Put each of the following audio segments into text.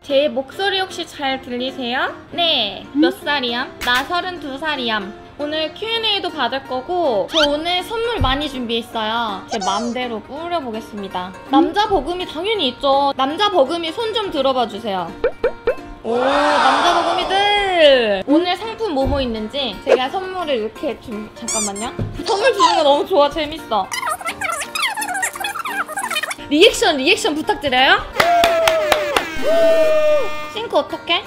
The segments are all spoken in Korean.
제 목소리 혹시 잘 들리세요? 네. 몇 살이야? 나 32살이야. 오늘 Q&A도 받을 거고 저 오늘 선물 많이 준비했어요. 제 맘대로 뿌려보겠습니다. 남자 버금이 당연히 있죠. 남자 버금이 손 좀 들어봐 주세요. 오, 남자 버금이들! 오늘 상품 뭐뭐 있는지 제가 선물을 이렇게 잠깐만요. 선물 주는 거 너무 좋아. 재밌어. 리액션 부탁드려요. 싱크 어떡해?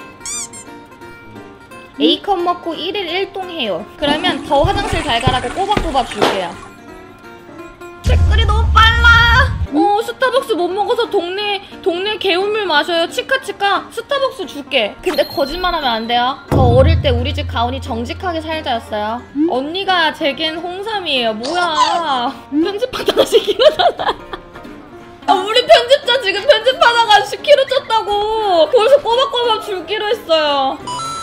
A컵 먹고 1일 1동 해요. 그러면 더 화장실 잘 가라고 꼬박꼬박 줄게요. 댓글이 너무 빨라. 스타벅스 못 먹어서 동네 개운물 마셔요. 치카치카. 스타벅스 줄게. 근데 거짓말하면 안 돼요. 저 어릴 때 우리 집 가온이 정직하게 살자였어요. 언니가 제겐 홍삼이에요. 뭐야. 편집하다가 10kg 잖아. 우리 편집자 지금 편집하다가 10kg 쪘다고. 그래서 꼬박꼬박 줄기로 했어요.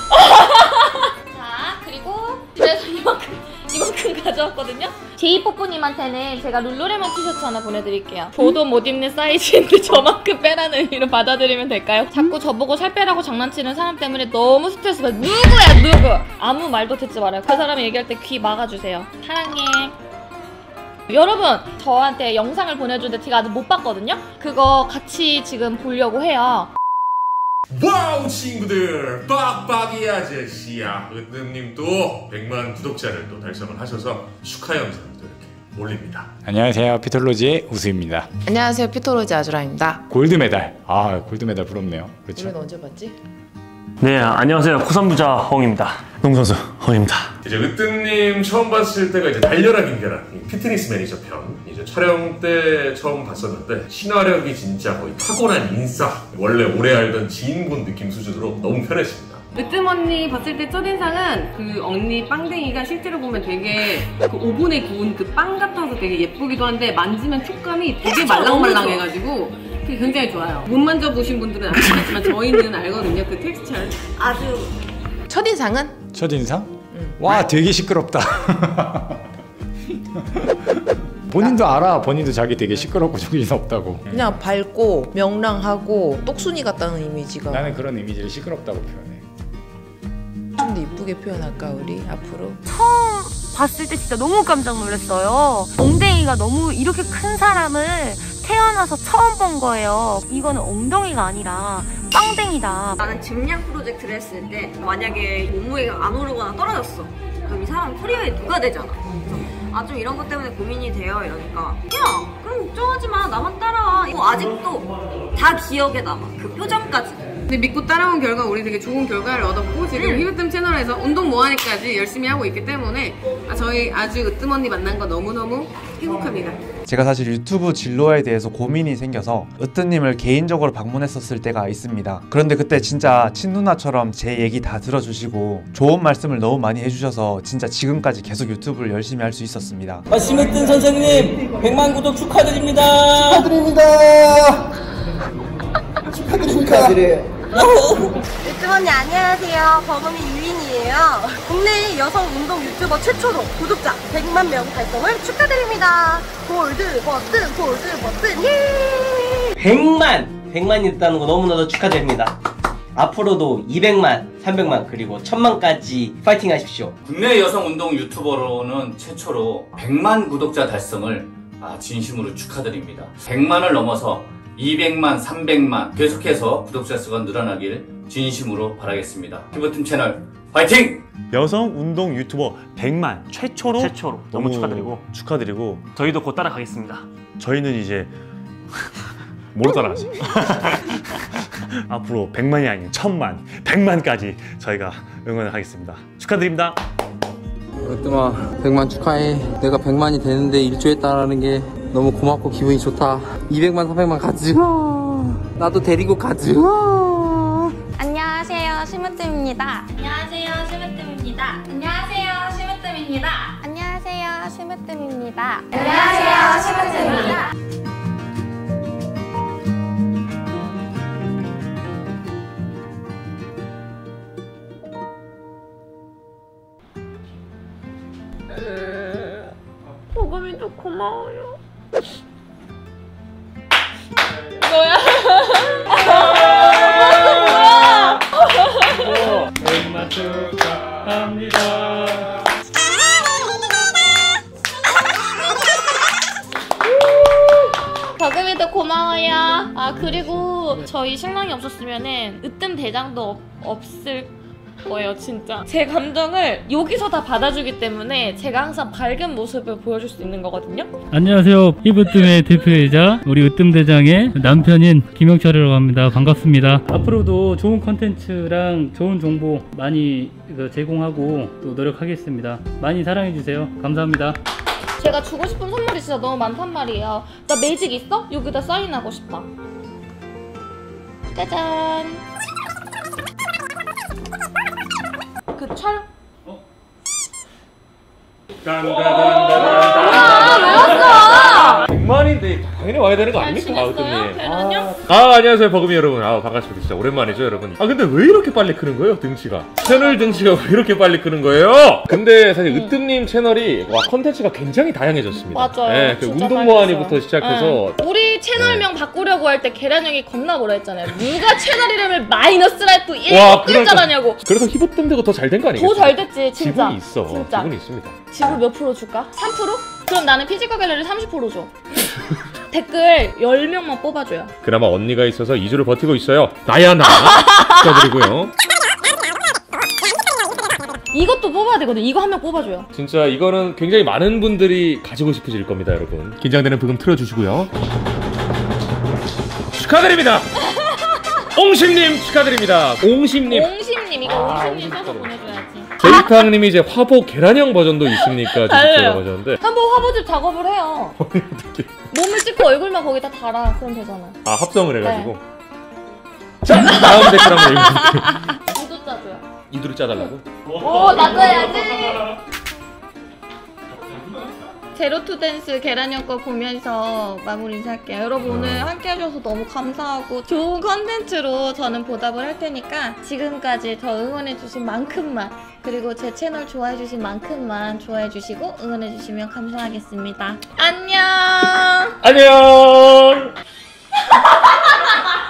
자, 그리고 그래서 이만큼 가져왔거든요. 제이뽀뽀님한테는 제가 룰루레몬 티셔츠 하나 보내드릴게요. 저도 못 입는 사이즈인데 저만큼 빼라는 의미로 받아들이면 될까요? 자꾸 저보고 살 빼라고 장난치는 사람 때문에 너무 스트레스 받아요. 누구야 누구? 아무 말도 듣지 말아요. 그 사람이 얘기할 때 귀 막아주세요. 사랑해. 여러분, 저한테 영상을 보내주는데 제가 아직 못 봤거든요? 그거 같이 지금 보려고 해요. 와우 친구들, 빡빡이 아저씨야. 으뜸님도 100만 구독자를 또 달성을 하셔서 축하 영상도 이렇게 올립니다. 안녕하세요, 피톨로지의 우수입니다. 안녕하세요, 피톨로지 아주라입니다. 골드메달. 골드메달 부럽네요. 그렇죠? 노래는 언제 봤지? 네, 안녕하세요, 쿠선부자 허웅입니다. 농선수 허웅입니다. 이제 으뜸님 처음 봤을 때가 이제 달려라 빙겨라 피트니스 매니저 편. 이제 촬영 때 처음 봤었는데 친화력이 진짜 거의 타고난 인싸. 원래 오래 알던 지인분 느낌 수준으로 너무 편했습니다. 으뜸 언니 봤을 때 첫인상은 그 언니 빵댕이가 실제로 보면 되게 그 오븐에 구운 그 빵 같아서 되게 예쁘기도 한데 만지면 촉감이 되게 말랑말랑해가지고 그게 굉장히 좋아요. 못 만져보신 분들은 아시겠지만 저희는 알거든요. 그 텍스처를. 아주. 첫인상은? 첫인상? 와, 되게 시끄럽다. 본인도 알아. 본인도 자기 되게 시끄럽고 정신없다고. 그냥 밝고 명랑하고 똑순이 같다는 이미지가. 나는 그런 이미지를 시끄럽다고 표현해. 좀 더 이쁘게 표현할까 우리 앞으로? 처음 봤을 때 진짜 너무 깜짝 놀랐어요. 엉덩이가 너무 이렇게 큰 사람을 태어나서 처음 본 거예요. 이거는 엉덩이가 아니라 빵댕이다. 나는 증량 프로젝트를 했을 때 만약에 몸무게가 안 오르거나 떨어졌어. 그럼 이 사람은 커리어에 누가 되잖아. 좀 이런 것 때문에 고민이 돼요. 이러니까 야, 그럼 걱정하지 마. 나만 따라와. 아직도 다 기억에 남아. 그 표정까지. 근데 믿고 따라온 결과 우리 되게 좋은 결과를 얻었고 지금 히브뜸 채널에서 운동 모아내까지 열심히 하고 있기 때문에 저희 아주 으뜸 언니 만난 거 너무너무 행복합니다. 제가 사실 유튜브 진로에 대해서 고민이 생겨서 으뜸님을 개인적으로 방문했었을 때가 있습니다. 그런데 그때 진짜 친누나처럼 제 얘기 다 들어주시고 좋은 말씀을 너무 많이 해주셔서 진짜 지금까지 계속 유튜브를 열심히 할 수 있었습니다. 심으뜸 선생님 100만 구독 축하드립니다. 축하드려요. 으뜸 언니 안녕하세요. 버금이 유인이에요. 국내 여성 운동 유튜버 최초로 구독자 100만 명 달성을 축하드립니다. 골드 버튼 예! 100만이 됐다는 거 너무나도 축하드립니다. 앞으로도 200만, 300만 그리고 1000만까지 파이팅 하십시오. 국내 여성 운동 유튜버로는 최초로 100만 구독자 달성을 진심으로 축하드립니다. 100만을 넘어서 200만, 300만 계속해서 구독자 수가 늘어나길 진심으로 바라겠습니다. 피부팀 채널 화이팅! 여성 운동 유튜버 100만 최초로 너무 축하드리고 저희도 곧 따라가겠습니다. 저희는 이제 뭐로 따라가지? 앞으로 100만이 아닌 1000만, 100만까지 저희가 응원을 하겠습니다. 축하드립니다. 으뜸아 100만 축하해. 내가 100만이 되는데 일조했다라는 게 너무 고맙고 기분이 좋다. 200만 300만 가즈마. 나도 데리고 가즈마. 안녕하세요, 심으뜸입니다. 안녕하세요, 심으뜸입니다. 안녕하세요, 심으뜸입니다. 안녕하세요, 심으뜸입니다. 안녕하세요, 심으뜸입니다. 버금이도 고마워요. 뭐야? 앞으로 저희 신랑이 없었으면은 으뜸 대장도 없을 거예요, 진짜. 제 감정을 여기서 다 받아주기 때문에 제가 항상 밝은 모습을 보여줄 수 있는 거거든요. 안녕하세요. 히브뜸의 대표이자 우리 으뜸대장의 남편인 김영철이라고 합니다. 반갑습니다. 앞으로도 좋은 컨텐츠랑 좋은 정보 많이 제공하고 또 노력하겠습니다. 많이 사랑해주세요. 감사합니다. 제가 주고 싶은 선물이 진짜 너무 많단 말이에요. 나 매직 있어? 여기다 사인하고 싶다. 짜잔. 그 촬영. 아, 100만인데 당연히 와야 되는 거 아닙니까? 계란형? 안녕하세요 버금이 여러분. 반갑습니다. 진짜 오랜만이죠 여러분. 근데 왜 이렇게 빨리 크는 거예요 등치가? 채널 등치가 왜 이렇게 빨리 크는 거예요? 근데 사실 으뜸님 채널이 컨텐츠가 굉장히 다양해졌습니다. 맞아요. 네, 그 진짜 운동모아니부터 시작해서 우리 채널명 바꾸려고 할 때 계란형이 겁나 뭐라 했잖아요. 누가 채널 이름을 마이너스라이트 1 글자라냐고. 그래서 힙업뜸 되고 더 잘 된 거 아니겠어요? 더 잘 됐지 진짜. 지분이 있어. 진짜. 지분이 있습니다. 지분 몇 프로 줄까? 3%? 그럼 나는 피지컬 갤러리 30% 줘. 댓글 10명만 뽑아줘요. 그나마 언니가 있어서 2주를 버티고 있어요. 나야 나. 축하드리고요. 이것도 뽑아야 되거든. 이거 한 명 뽑아줘요. 진짜 이거는 굉장히 많은 분들이 가지고 싶으실 겁니다 여러분. 긴장되는 부금 틀어주시고요. 축하드립니다. 옹심님 축하드립니다. 옹심님. 옹심님 이거 옹심님 써서 보내줘야지. 제이팡님이 이제 화보 계란형 버전도 있습니까? 주십시오라고 하셨는데 한번 화보집 작업을 해요. 몸을 찍고 얼굴만 거기다 달아. 그럼 되잖아. 합성을 해가지고. 네. 자 다음 댓글 한번 읽어볼게요. 이도 짜줘요. 이두를 짜달라고? 오 나도 해야지. 제로투댄스 계란형 거 보면서 마무리 인사할게요. 여러분 오늘 함께 해줘서 너무 감사하고 좋은 컨텐츠로 저는 보답을 할 테니까 지금까지 저 응원해주신 만큼만 그리고 제 채널 좋아해주신 만큼만 좋아해주시고 응원해주시면 감사하겠습니다. 안녕. 안녕.